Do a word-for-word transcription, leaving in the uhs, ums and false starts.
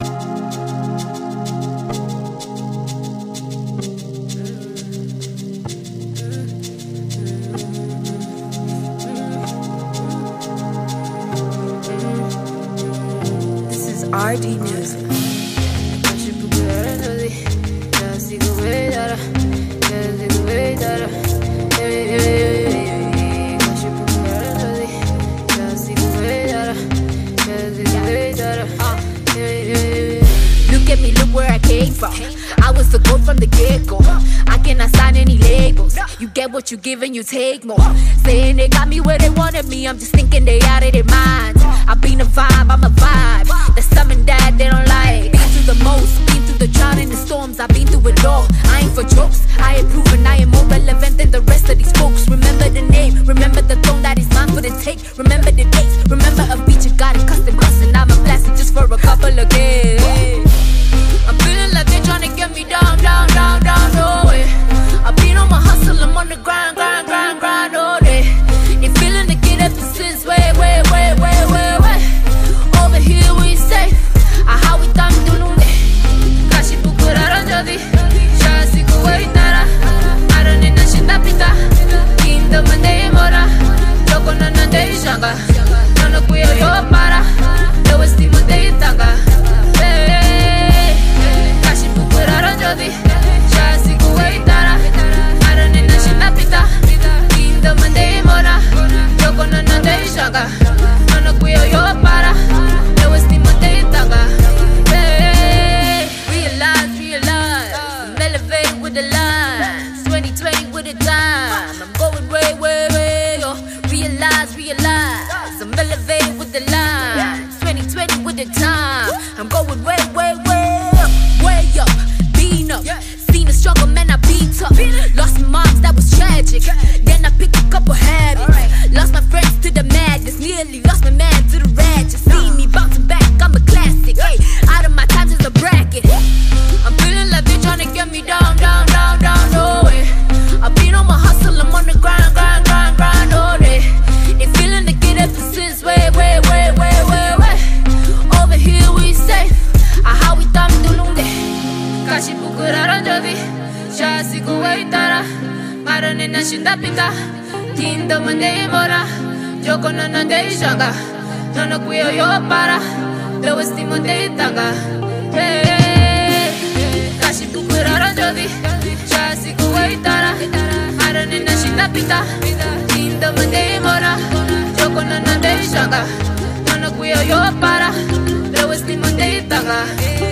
R D Music. Look at me, look where I came from. I was the goat from the get-go. I cannot sign any labels. You get what you give and you take more. Saying they got me where they wanted me, I'm just thinking they out of their minds. I been a vibe, I'm a vibe. There's something that they don't like. Been through the most, been through the drought and the storms. I've been through it all. I ain't for jokes, I am proven I am more relevant than the rest of these folks. Remember the name, remember the throne that is mine for the take. Remember the dates, remember a beat you got it custom bustin'. I'm a blasted just for a couple of days. I'm feeling like they're trying to get me down, down, down, down, no way. I've been on my hustle, I'm on the grind, grind, grind, grind all day. They feeling to get up since way, way, way, way, way, way. Over here we say, ah how we tam dulunde. Kashi pukuraran jadi, shasi kuwaitara. Arane na shinda pita, kinda mande mora. Joko na na de shanga, nono kuyo yo para. Yo estimo de itanga. Shasi kuwaitara, arane na shinda pita, kinda mande mora. Joko na na de shanga, nono kuyo yo para. Yo estimo de itanga. Realize, realize, I'm elevated with the lines. twenty twenty with the time, I'm going way, way, way. Yo, realize, realize, I'm elevated with the lines. twenty twenty with the time, I'm going way, way, way up, way up. Up. Seen a struggle, man, I beat up. Lost my moms, that was tragic. Then I picked a couple habits. Lost my friends to the madness. Nearly lost my man to the ratchet. See me bouncing back, I'm a classic. Hey, out of my times is a bracket. I'm feeling like they're trying to get me down, down, down, down, no way. I've been on my hustle, I'm on the grind, grind, grind, grind all day. They feeling to get up since way, way, way, way, way, way. Over here we say, ah how we tam dulunde. Kashi pukuraran jadi, shasi kuwaitara. Marane na shinda pita, kinda mande mora. Joko na na de shanga, nono kuyo yo para. Yo estimo de itanga. Kashi pukuraran jadi, shasi kuwaitara. Marane na shinda pita, kinda mande mora. Joko na na de shanga, nono kuyo yo para. Yo estimo de itanga.